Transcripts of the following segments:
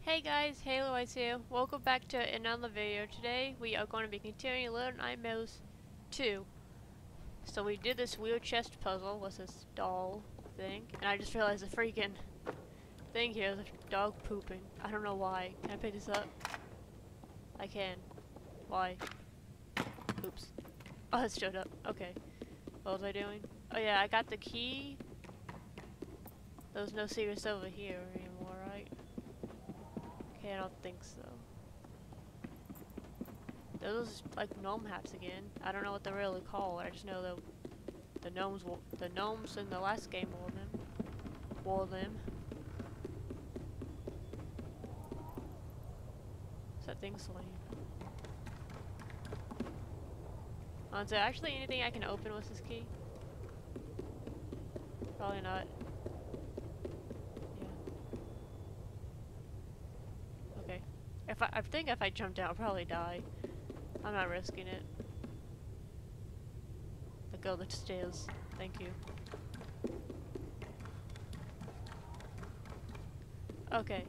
Hey guys, Halo Eyes here. Welcome back to another video. Today we are going to be continuing Little Nightmares 2. So we did this wheel chest puzzle with this doll thing, and I just realized the freaking thing here is a dog pooping. I don't know why. Can I pick this up? I can. Why? Oops. Oh, it showed up. Okay. What was I doing? Oh yeah, I got the key. There's no secrets over here anymore, right? Okay, I don't think so. Those like gnome hats again. I don't know what they're really called. I just know the gnomes in the last game wore them. What's that thing slain? Is there actually anything I can open with this key? Probably not. I think if I jump down, I'll probably die. I'm not risking it. Let go of the stairs. Thank you. Okay.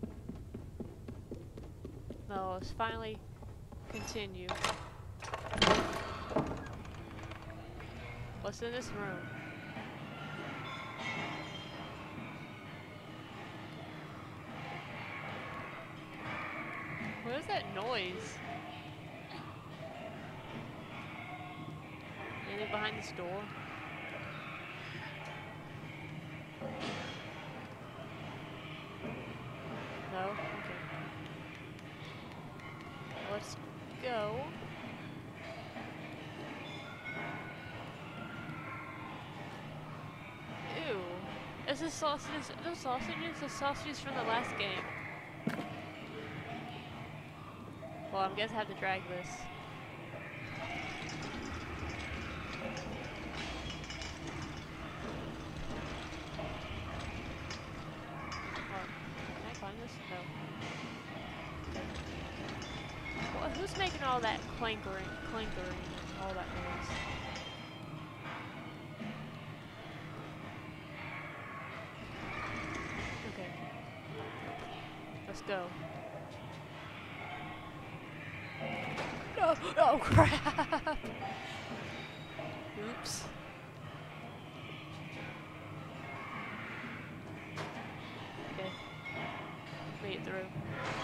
Now let's finally continue. What's in this room? What is that noise? Anything behind this door? No? Okay. Let's go. Ew. Is this sausages? Those sausages? The sausages from the last game. Well, I'm gonna have to drag this. Oh, can I climb this? No. Okay. Well, who's making all that clankering, and all that noise? Okay. Let's go. No! Oh crap! Oops. Okay. Made it through.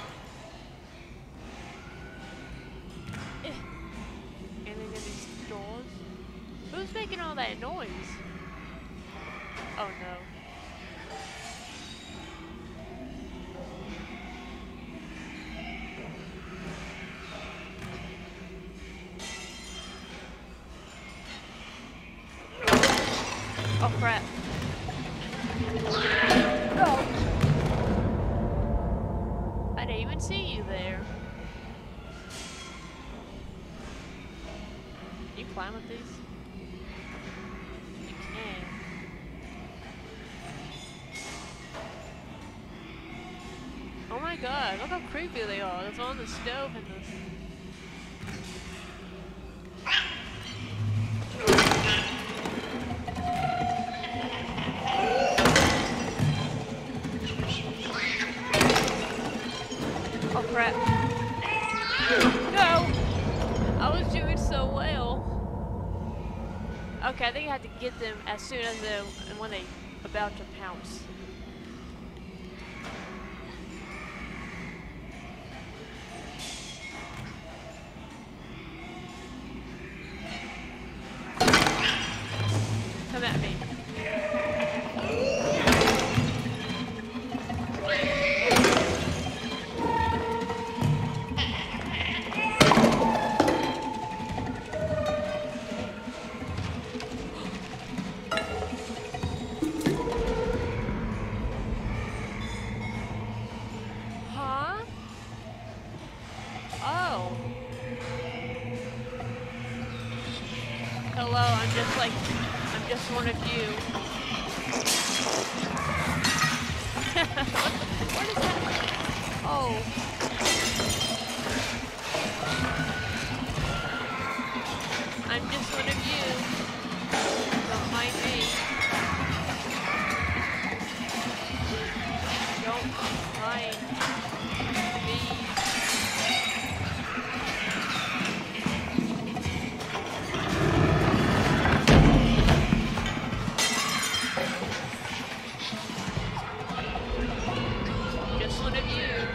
Anything in these doors? Who's making all that noise? Oh no. Oh crap. Oh. I didn't even see you there. Can you climb up these? You can. Oh my god, look how creepy they are. There's on the stove and this. Oh crap. No! I was doing so well. Okay, I think I have to get them as soon as when they about to pounce. Come at me. Hello, I'm just one of you. what is that? Oh. I'm just one of you. Don't mind me. Don't behind me. Just one of you.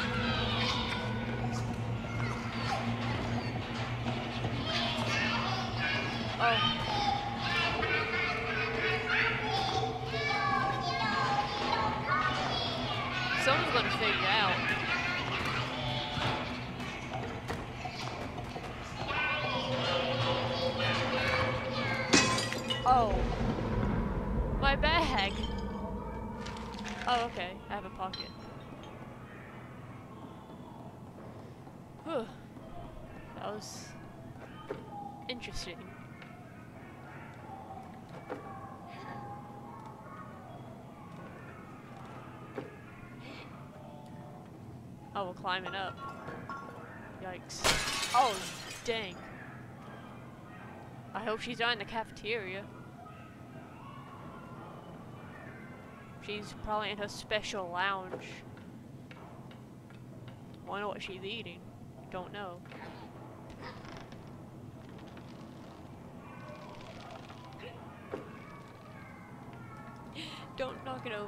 Oh. Someone's gonna figure it out. Oh. My bag! Oh, okay. I have a pocket. Whew. That was interesting. Oh, we're climbing up. Yikes. Oh, dang. I hope she's not in the cafeteria. She's probably in her special lounge. Wonder what she's eating. Don't know. Don't knock it over.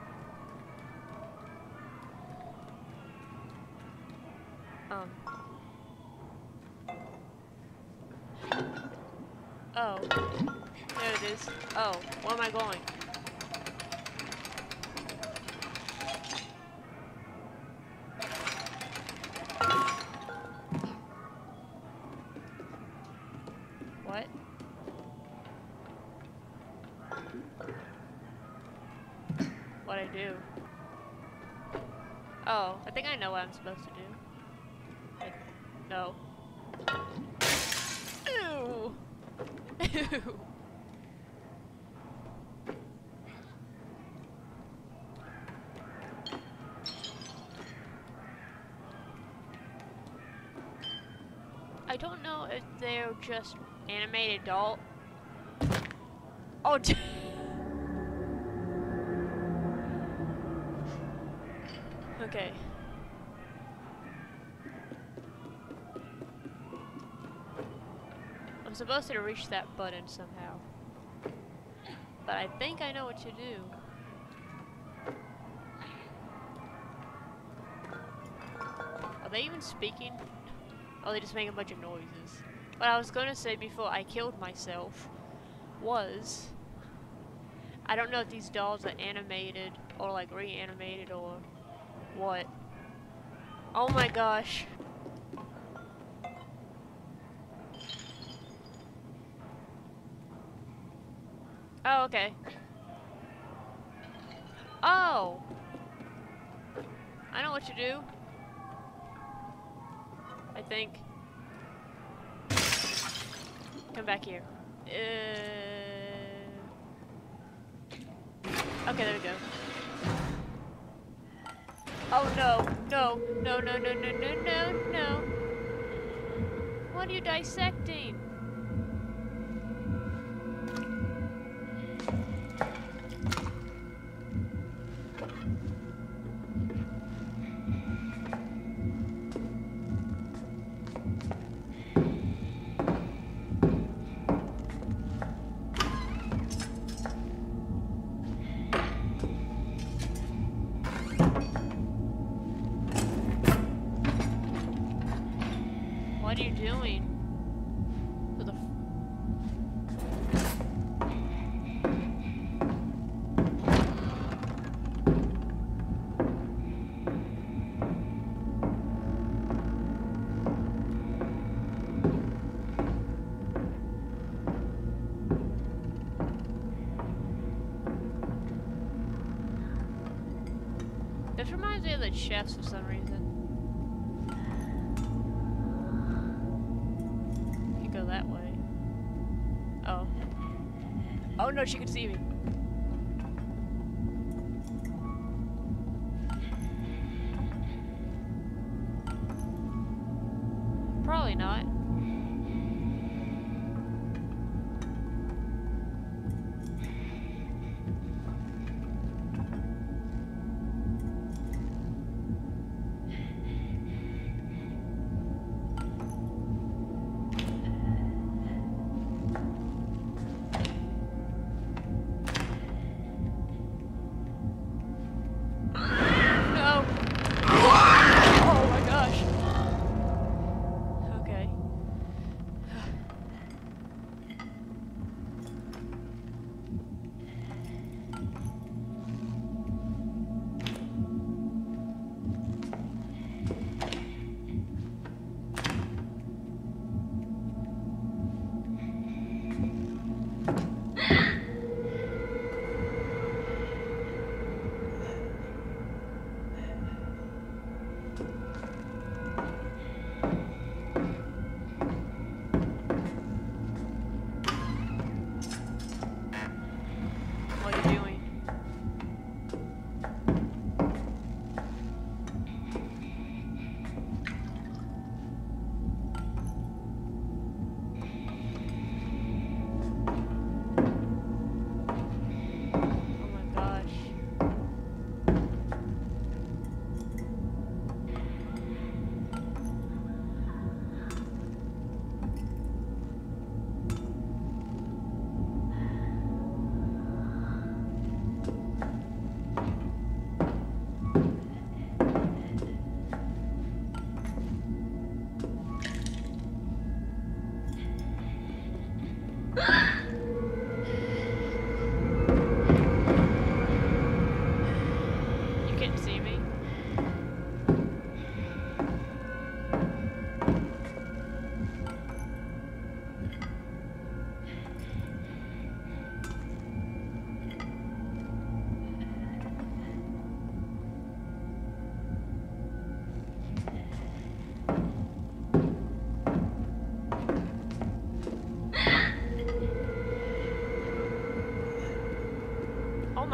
Oh. There it is. Oh, where am I going? What? What'd I do? Oh, I think I know what I'm supposed to do. No. Ew! Ew! I don't know if they're just animated doll. Oh, okay. I'm supposed to reach that button somehow. But I think I know what to do. Are they even speaking? Oh, they just make a bunch of noises. What I was gonna say before I killed myself was, I don't know if these dolls are animated or like reanimated or what. Oh my gosh. Oh, okay. Oh! I know what to do. I think. Come back here. Okay, there we go. Oh no, no, no, no, no, no, no, no, no. What are you dissecting? What are you doing? Who the This reminds me of the chefs for some reason. You can go that way. Oh. Oh no, she can see me. Probably not.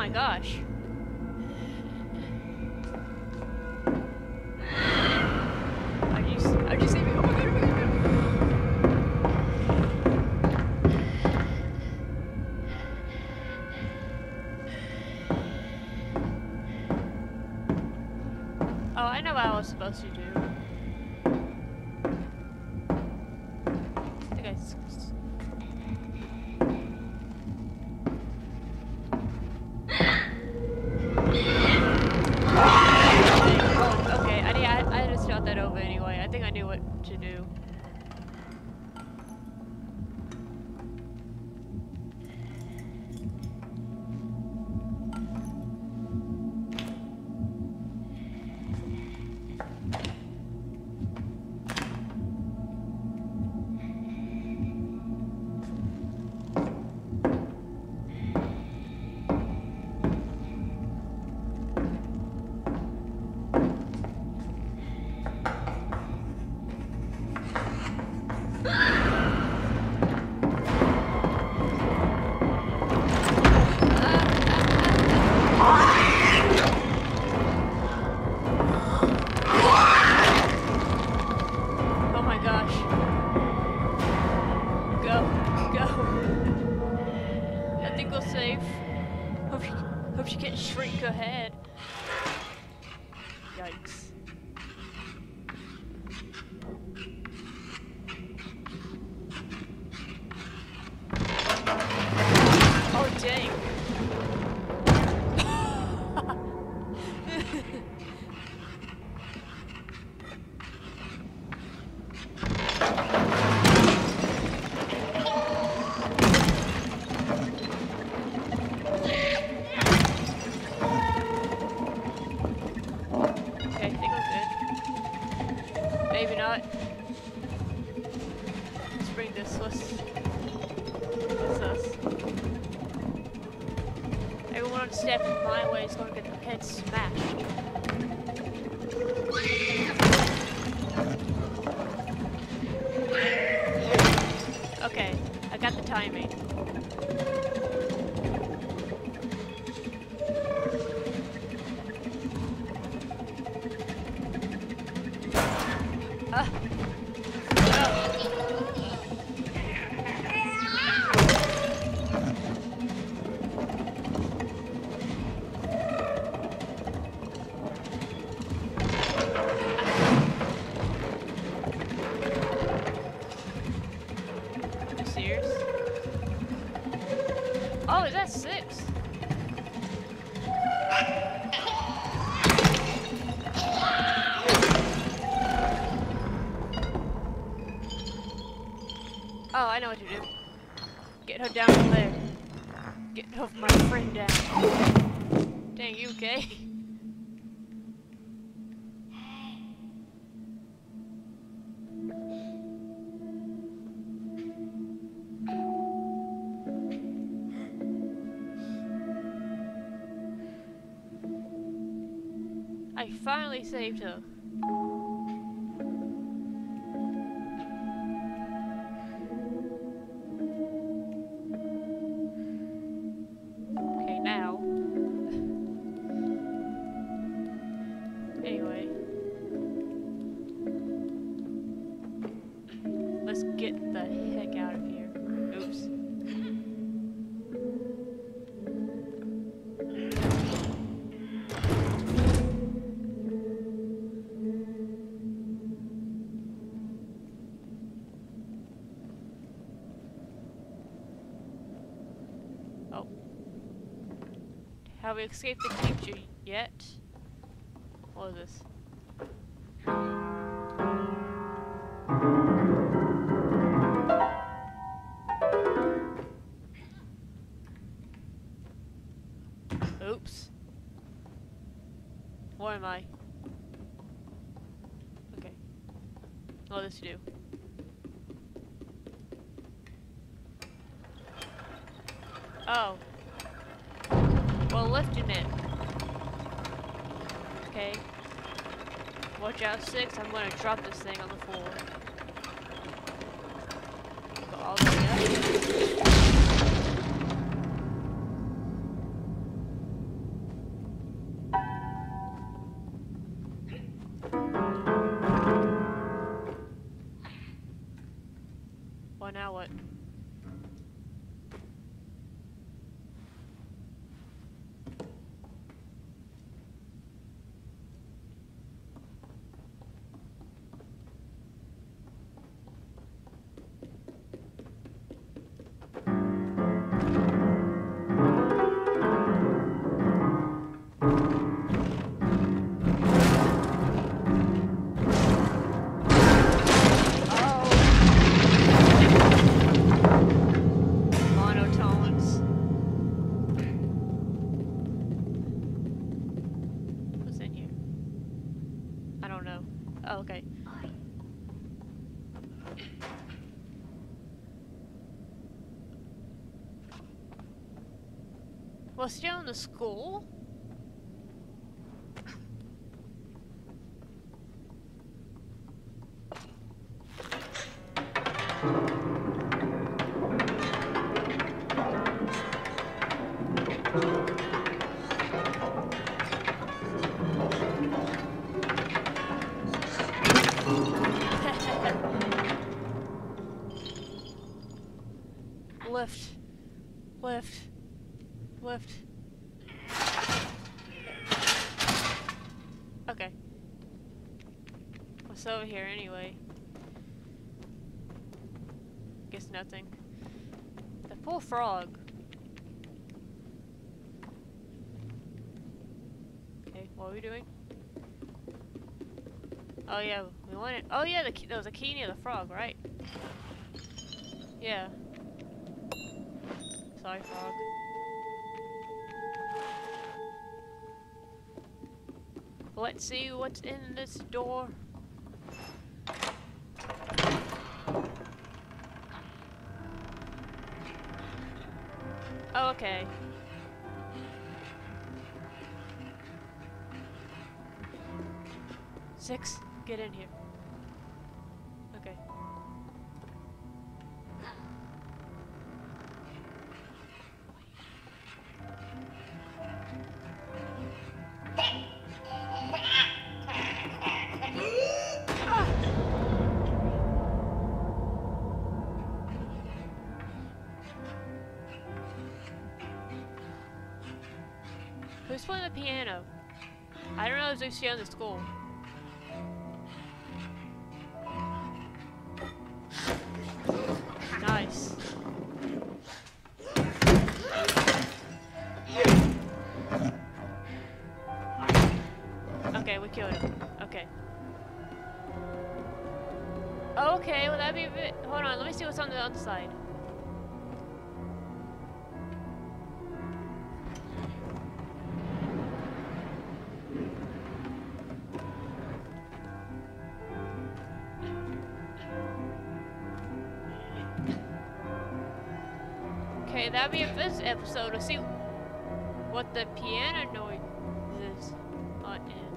my gosh. How'd you see me? Oh my god, oh my god, oh my god. Oh, I know what I was supposed to do. I think oh, okay, I had to start that over anyway. I think I knew what to do. Hope she can't shrink her head. Yikes. Oh dang. Maybe not. Let's bring this. What's this? Everyone stepping my way is going to get their head smashed. Okay, I got the timing. Oh, is that 6? Oh, I know what to do. Get her down from there. Get my friend down. Dang, you okay? I finally saved her. Okay, now. Anyway. Let's get the heck out of here. Oops. Oh. Have we escaped the creature yet? What is this? Oops. What am I? Okay. What does this do? Oh. Well, lifting it. Okay. Watch out, 6. I'm gonna drop this thing on the floor. Go all the way up. Well, now what? Monotones. What's in here? I don't know. Oh, okay. Well, still in the school? Lift. Lift. Lift. Okay. What's over here anyway? Guess nothing. The poor frog. Okay, what are we doing? Oh yeah, we wanted. Oh yeah, there was a key near the frog, right? Yeah. Sorry, frog. Let's see what's in this door. Oh, okay. Six, get in here. Okay. Who's playing the piano? I don't know if they're in the school. Nice. Okay, we killed him. Okay. Okay, well that'd be a bit. Hold on, let me see what's on the other side. Okay, that'd be it for this episode. Let's see what the piano noise is in.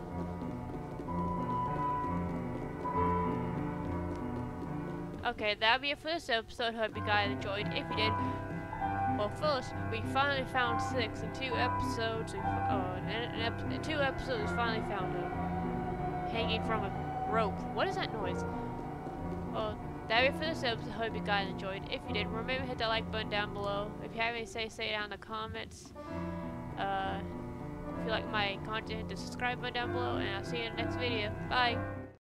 Okay, that'd be it for this episode. Hope you guys enjoyed. If you did, well, first we finally found 6 in 2 episodes. In 2 episodes, we finally found him hanging from a rope. What is that noise? Well, that'd be it for this episode. Hope you guys enjoyed. If you did, remember to hit that like button down below. If you have anything to say down in the comments. If you like my content, hit the subscribe button down below, and I'll see you in the next video. Bye.